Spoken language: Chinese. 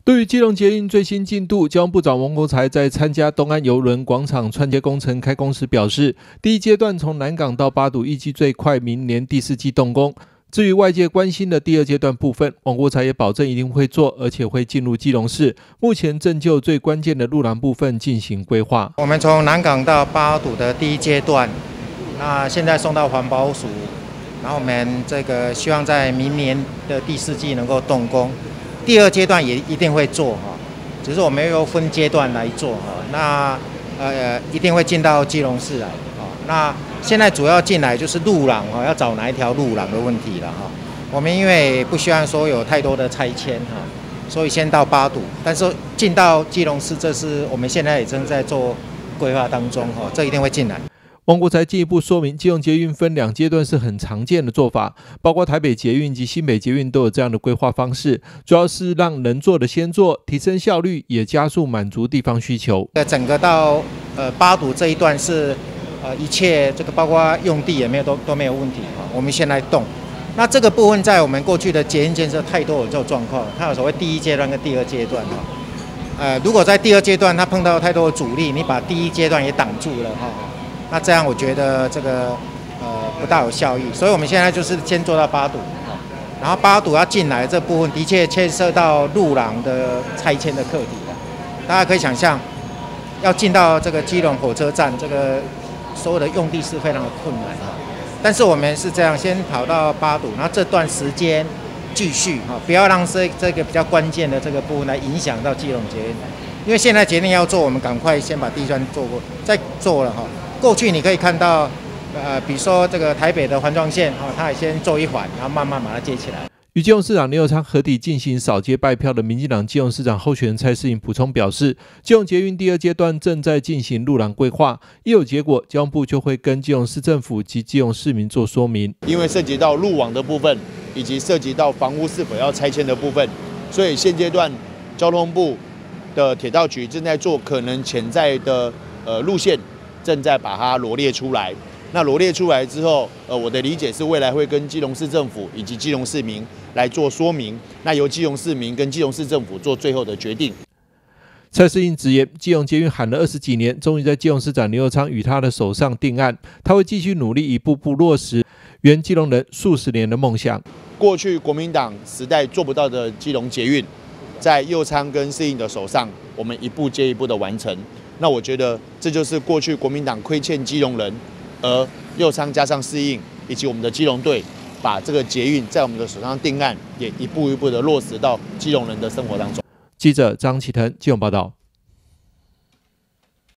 对于基隆捷运最新进度，交通部长王国材在参加东安邮轮广场串接工程开工时表示，第一阶段从南港到八堵预计最快明年第4季动工。至于外界关心的第2阶段部分，王国材也保证一定会做，而且会进入基隆市。目前正就最关键的路廊部分进行规划。 我们从南港到八堵的第1阶段，那现在送到环保署，然后我们这个希望在明年的第4季能够动工。第2阶段也一定会做哈，只是我们要分阶段来做哈。那一定会进到基隆市来哈。那现在主要进来就是路廊哈，要找哪一条路廊的问题了哈。我们因为不希望说有太多的拆迁哈，所以先到八堵，但是进到基隆市，这是我们现在也正在做规划当中哈，这一定会进来。 王国材进一步说明，基隆捷运分2阶段是很常见的做法，包括台北捷运及新北捷运都有这样的规划方式，主要是让能做的先做，提升效率，也加速满足地方需求。 整个到八堵这一段是一切这个包括用地也没有都没有问题哈，我们先来动。那这个部分在我们过去的捷运建设太多有这种状况，它有所谓第1阶段跟第2阶段哈。如果在第2阶段它碰到太多的阻力，你把第1阶段也挡住了哈。那这样我觉得这个不大有效益，所以我们现在就是先做到八堵，然后八堵要进来这部分的确牵涉到路廊的拆迁的课题了。大家可以想象，要进到这个基隆火车站，这个所有的用地是非常的困难哈。但是我们是这样，先跑到八堵，然后这段时间继续哈，不要让这个比较关键的这个部分来影响到基隆捷运，因为现在决定要做，我们赶快先把第1段做过，再做了哈。过去你可以看到，比如说这个台北的环状线，它也先做一环，然后慢慢把它接起来。 与基隆市长林右昌合体进行扫街拜票的民进党基隆市长候选人蔡适应补充表示，基隆捷运第2阶段正在进行路廊规划，一有结果，交通部就会跟基隆市政府及基隆市民做说明。 因为涉及到路网的部分，以及涉及到房屋是否要拆迁的部分，所以现阶段交通部的铁道局正在做可能潜在的路线。正在把它罗列出来。那罗列出来之后，我的理解是未来会跟基隆市政府以及基隆市民来做说明。那由基隆市民跟基隆市政府做最后的决定。 蔡适应直言，基隆捷运喊了20几年，终于在基隆市长林右昌与他的手上定案。他会继续努力，一步步落实原基隆人数十年的梦想。 过去国民党时代做不到的基隆捷运，在右昌跟适应的手上，我们一步接一步的完成。那我觉得这就是过去国民党亏欠基隆人，而右昌加上适应以及我们的基隆队，把这个捷运在我们的手上定案，也一步一步的落实到基隆人的生活当中。 记者张启腾基隆报道。